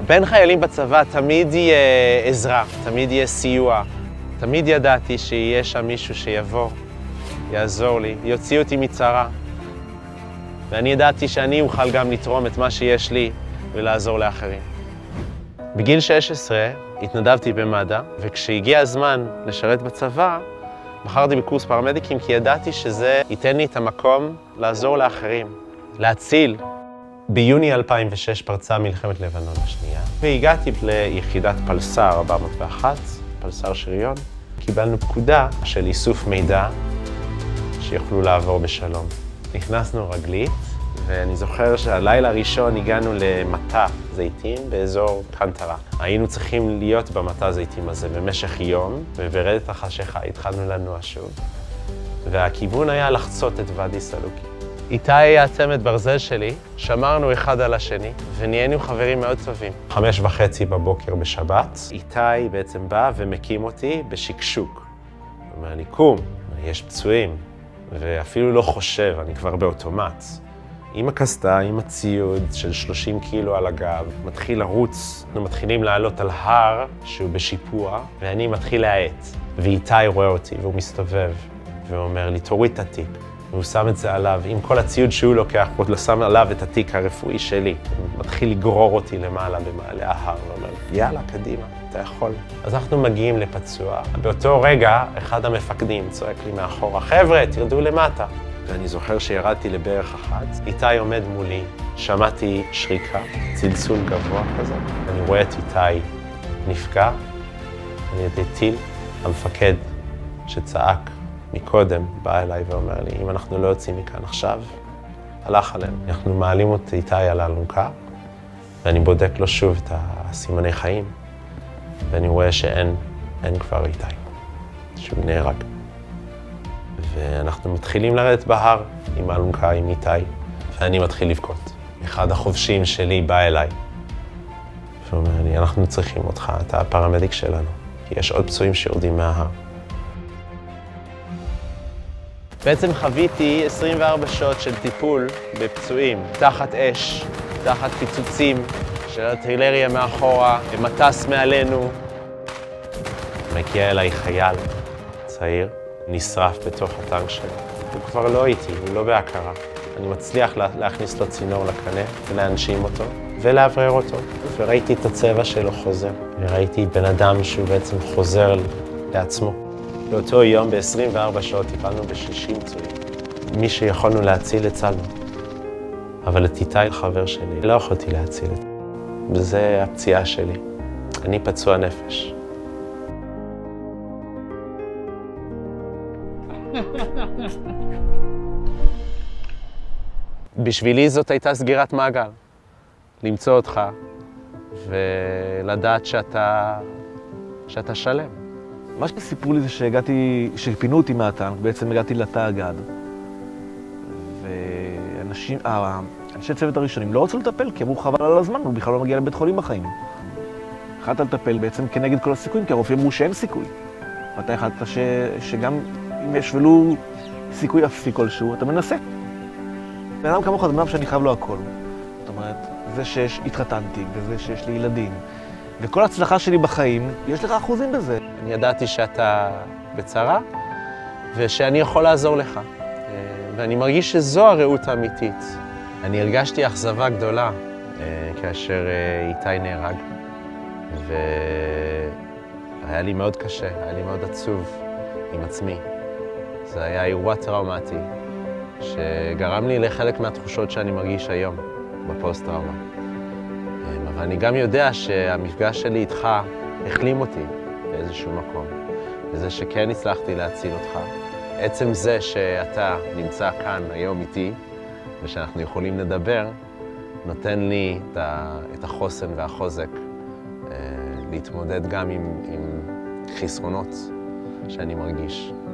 בין חיילים בצבא תמיד יהיה עזרה, תמיד יהיה סיוע. תמיד ידעתי שיהיה שם מישהו שיבוא, יעזור לי, יוציא אותי מצרה. ואני ידעתי שאני אוכל גם לתרום את מה שיש לי ולעזור לאחרים. בגיל 16 התנדבתי במד"א, וכשהגיע הזמן לשרת בצבא, בחרתי בקורס פרמדיקים כי ידעתי שזה ייתן לי את המקום לעזור לאחרים, להציל. ביוני 2006 פרצה מלחמת לבנון השנייה, והגעתי ליחידת פלס"ר 401, פלס"ר שריון. קיבלנו פקודה של איסוף מידע שיוכלו לעבור בשלום. נכנסנו רגלית, ואני זוכר שהלילה הראשון הגענו למטע זיתים באזור קנטרה. היינו צריכים להיות במטע זיתים הזה במשך יום, וברדת החשיכה התחלנו לנוע שוב. והכיוון היה לחצות את ואדי סלוקי. איתי היה צמד ברזל שלי, שמרנו אחד על השני, ונהיינו חברים מאוד טובים. 5:30 בבוקר בשבת, איתי בעצם בא ומקים אותי בשקשוק. הוא אומר לי, קום, יש פצועים, ואפילו לא חושב, אני כבר באוטומט. עם הקסדה, עם הציוד של 30 קילו על הגב, מתחיל לרוץ. אנחנו מתחילים לעלות על הר שהוא בשיפוע, ואני מתחיל להאט. ואיתי רואה אותי, והוא מסתובב, והוא אומר לי, תוריד את התיק. והוא שם את זה עליו, עם כל הציוד שהוא לוקח, הוא שם עליו את התיק הרפואי שלי. הוא מתחיל לגרור אותי למעלה במעלה ההר, ואומר, יאללה, קדימה, אתה יכול. אז אנחנו מגיעים לפצוע. באותו רגע, אחד המפקדים צועק לי מאחורה, חבר'ה, תרדו למטה. ואני זוכר שירדתי לברך אחת, איתי עומד מולי, שמעתי שריקה, צלצול גבוה כזה, אני רואה את איתי נפגע, על ידי טיל. המפקד שצעק מקודם בא אליי ואומר לי, אם אנחנו לא יוצאים מכאן עכשיו, הלך עלינו. אנחנו מעלים את איתי על האלונקה, ואני בודק לו שוב את הסימני חיים, ואני רואה שאין כבר איתי, שהוא נהרג. ואנחנו מתחילים לרדת בהר עם האלונקה, עם איתי, ואני מתחיל לבכות. אחד החובשים שלי בא אליי, ואומר לי, אנחנו צריכים אותך, אתה הפרמדיק שלנו, כי יש עוד פצועים שיורדים מההר. בעצם חוויתי 24 שעות של טיפול בפצועים, תחת אש, תחת פיצוצים של ארטילריה מאחורה, מטס מעלינו. מגיע אליי חייל צעיר, נשרף בתוך הטנק שלו. הוא כבר לא איתי, הוא לא בהכרה. אני מצליח להכניס לו צינור לקנה ולהנשים אותו ולאוורר אותו. וראיתי את הצבע שלו חוזר. וראיתי בן אדם שהוא בעצם חוזר לעצמו. באותו יום, ב-24 שעות, טיפלנו ב-60 פצועים. מי שיכולנו להציל, הצלנו. אבל את איתי, חבר שלי, לא יכולתי להציל. וזה הפציעה שלי. אני פצוע נפש. בשבילי זאת הייתה סגירת מעגל. למצוא אותך ולדעת שאתה שלם. מה שסיפרו לי זה שפינו אותי מהטנק, בעצם הגעתי לתא הגד. ואנשי צוות הראשונים לא רצו לטפל, כי אמרו חבל על הזמן, הוא בכלל לא מגיע לבית חולים בחיים. החלטת לטפל בעצם כנגד כל הסיכויים, כי הרופאים אמרו שאין סיכוי. ואתה החלטת שגם אם יש ולו סיכוי אפסי כלשהו, אתה מנסה. בן אדם כמוך זה בן אדם שאני חייב לו הכל. זאת אומרת, זה שהתחתנתי, וזה שיש לי ילדים, וכל ההצלחה שלי בחיים, יש לך אחוזים בזה. אני ידעתי שאתה בצרה, ושאני יכול לעזור לך. ואני מרגיש שזו הרעות האמיתית. אני הרגשתי אכזבה גדולה כאשר איתי נהרג, והיה לי מאוד קשה, היה לי מאוד עצוב עם עצמי. זה היה אירוע טראומטי, שגרם לי לחלק מהתחושות שאני מרגיש היום, בפוסט-טראומה. אבל אני גם יודע שהמפגש שלי איתך החלים אותי באיזשהו מקום, וזה שכן הצלחתי להציל אותך. עצם זה שאתה נמצא כאן היום איתי, ושאנחנו יכולים לדבר, נותן לי את החוסן והחוזק להתמודד גם עם חסרונות שאני מרגיש.